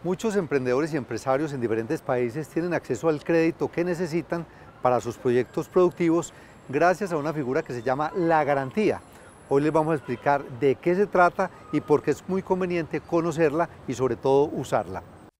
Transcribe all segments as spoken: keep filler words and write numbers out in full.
Muchos emprendedores y empresarios en diferentes países tienen acceso al crédito que necesitan para sus proyectos productivos gracias a una figura que se llama la garantía. Hoy les vamos a explicar de qué se trata y por qué es muy conveniente conocerla y sobre todo usarla.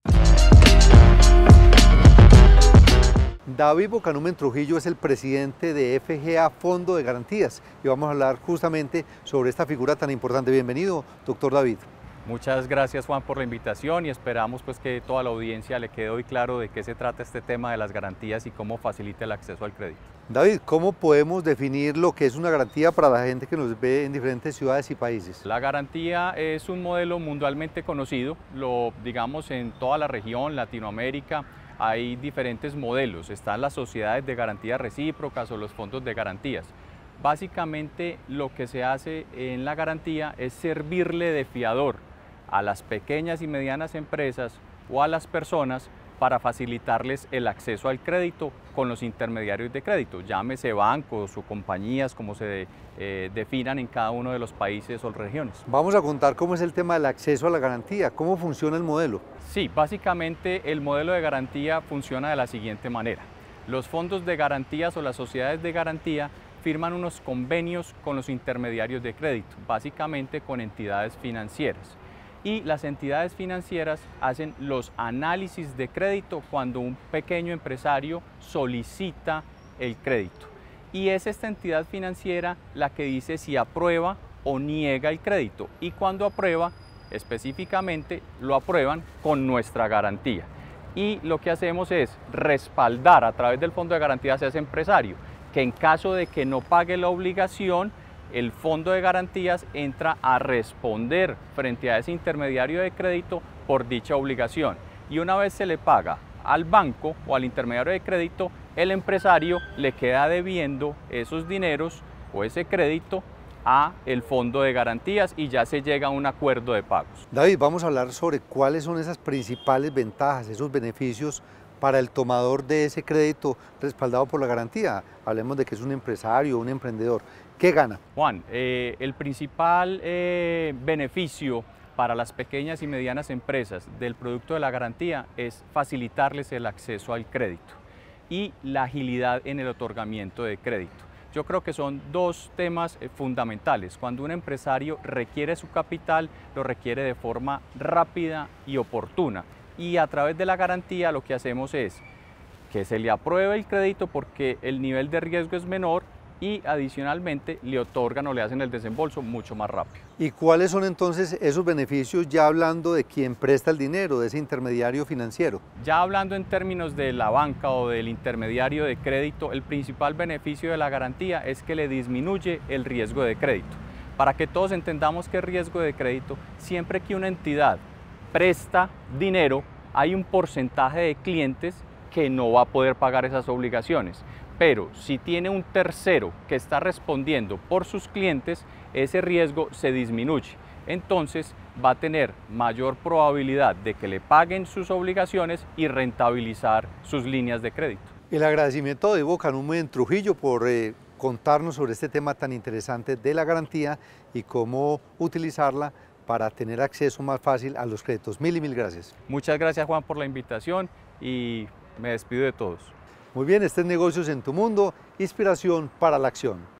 David Bocanumen Trujillo es el presidente de F G A Fondo de Garantías y vamos a hablar justamente sobre esta figura tan importante. Bienvenido, doctor David. Muchas gracias, Juan, por la invitación y esperamos pues que toda la audiencia le quede hoy claro de qué se trata este tema de las garantías y cómo facilita el acceso al crédito. David, ¿cómo podemos definir lo que es una garantía para la gente que nos ve en diferentes ciudades y países? La garantía es un modelo mundialmente conocido, lo digamos en toda la región, Latinoamérica. Hay diferentes modelos, están las sociedades de garantías recíprocas o los fondos de garantías. Básicamente lo que se hace en la garantía es servirle de fiador a las pequeñas y medianas empresas o a las personas para facilitarles el acceso al crédito con los intermediarios de crédito, llámese bancos o compañías como se eh, definan en cada uno de los países o regiones. Vamos a contar cómo es el tema del acceso a la garantía, cómo funciona el modelo. Sí, básicamente el modelo de garantía funciona de la siguiente manera. Los fondos de garantías o las sociedades de garantía firman unos convenios con los intermediarios de crédito, básicamente con entidades financieras. Y las entidades financieras hacen los análisis de crédito cuando un pequeño empresario solicita el crédito. Y es esta entidad financiera la que dice si aprueba o niega el crédito. Y cuando aprueba, específicamente lo aprueban con nuestra garantía. Y lo que hacemos es respaldar a través del fondo de garantías a ese empresario, que en caso de que no pague la obligación, el fondo de garantías entra a responder frente a ese intermediario de crédito por dicha obligación. Y una vez se le paga al banco o al intermediario de crédito, el empresario le queda debiendo esos dineros o ese crédito a el fondo de garantías y ya se llega a un acuerdo de pagos. David, vamos a hablar sobre cuáles son esas principales ventajas, esos beneficios para el tomador de ese crédito respaldado por la garantía. Hablemos de que es un empresario, un emprendedor. ¿Qué gana? Juan, eh, el principal eh, beneficio para las pequeñas y medianas empresas del producto de la garantía es facilitarles el acceso al crédito y la agilidad en el otorgamiento de crédito. Yo creo que son dos temas eh, fundamentales. Cuando un empresario requiere su capital, lo requiere de forma rápida y oportuna. Y a través de la garantía lo que hacemos es que se le apruebe el crédito porque el nivel de riesgo es menor y adicionalmente le otorgan o le hacen el desembolso mucho más rápido. ¿Y cuáles son entonces esos beneficios ya hablando de quien presta el dinero, de ese intermediario financiero? Ya hablando en términos de la banca o del intermediario de crédito, el principal beneficio de la garantía es que le disminuye el riesgo de crédito. Para que todos entendamos qué es riesgo de crédito, siempre que una entidad presta dinero, hay un porcentaje de clientes que no va a poder pagar esas obligaciones. Pero si tiene un tercero que está respondiendo por sus clientes, ese riesgo se disminuye. Entonces va a tener mayor probabilidad de que le paguen sus obligaciones y rentabilizar sus líneas de crédito. El agradecimiento de Bocanumen Trujillo por eh, contarnos sobre este tema tan interesante de la garantía y cómo utilizarla para tener acceso más fácil a los créditos. Mil y mil gracias. Muchas gracias, Juan, por la invitación y me despido de todos. Muy bien, este es Negocios en tu Mundo, inspiración para la acción.